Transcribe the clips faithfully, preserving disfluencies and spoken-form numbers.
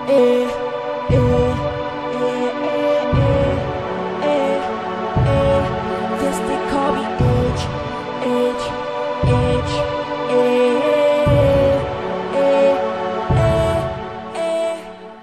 eh, eh, eh, eh, eh, eh. Yes, they call me Edge, Edge, Edge, eh, eh, eh, eh.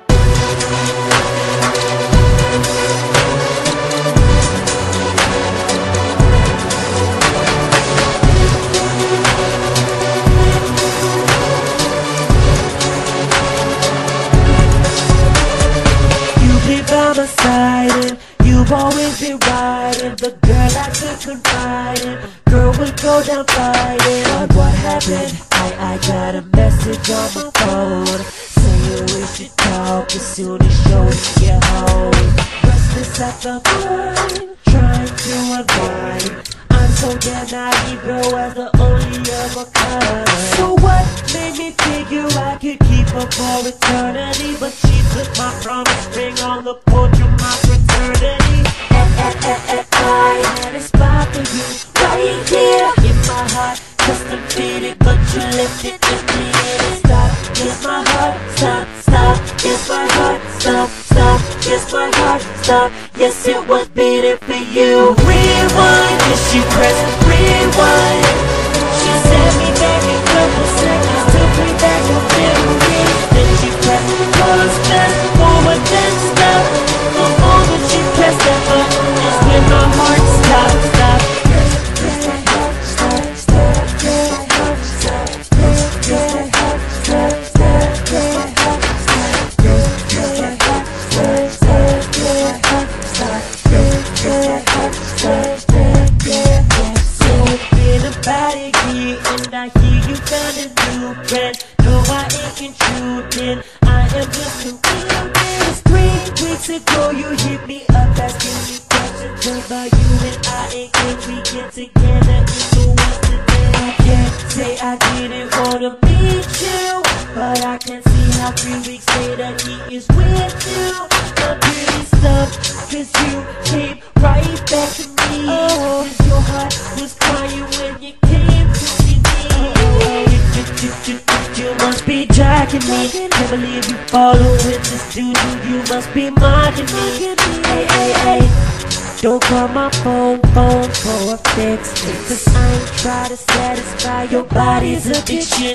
By my side, and you've always been riding. The girl I could confide in, girl would go down fighting. But what happened? I, I got a message on my phone saying we should talk as soon as you get home. Restless at the mind, trying to unwind. I'm so damn naive, girl, as the only of a kind. So what made me figure I could keep her for eternity? But she put my promise ring on the porch of my fraternity. And, and, and, and I had a spot for you right here in my heart, custom fitted, but you left it empty and it stopped. Yes, my heart stop, stop. Yes, my heart stop, stop. Yes, my heart stop. Yes, it was beating for you. Rewind, yes, she pressed rewind. She sent me back a couple seconds, took me back to memories. Then she pressed pause, fast forward, then stop. The moment she pressed that button is when my heart stopped, stopped. Yes, my heart stopped, stopped. Yes, my heart stopped, stopped. Yes, my heart stopped, stopped. Yes, my heart stopped, stopped. Yes, my heart stopped, stopped. Yes, my heart stopped, stopped. Yes, my heart stopped, stopped. Yeah, so it's been about a year, and I hear you found a new friend. No, I ain't intruding, I am just confused. It's three weeks ago you hit me up asking me questions about you, and I ain't can we get together in the west today. I can't say I didn't wanna meet you, but I can see how three weeks later he is with you. I'm pretty stuck, cause you came right back to me. Oh, cause your heart was crying when you came to see me. Oh, you, you, you, you, you, you must be dragging me. Can't believe you following this dude, you, you must be mocking me. Hey, hey, hey, don't call my phone, phone for a fix, cause I ain't try to satisfy your body's addiction.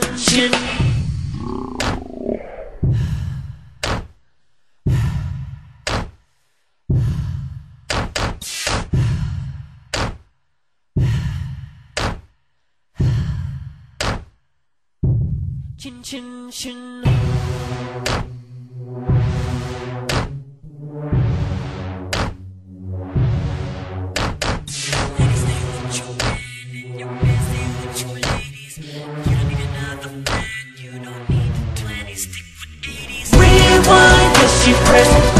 Chin chin chin. Rewind, cause she pressed